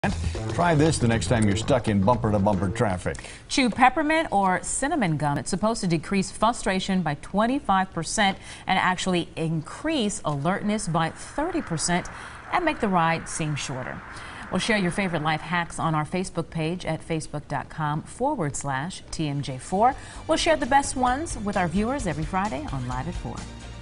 Try this the next time you're stuck in bumper-to-bumper traffic. Chew peppermint or cinnamon gum. It's supposed to decrease frustration by 25% and actually increase alertness by 30% and make the ride seem shorter. We'll share your favorite life hacks on our Facebook page at facebook.com/TMJ4. We'll share the best ones with our viewers every Friday on Live at 4.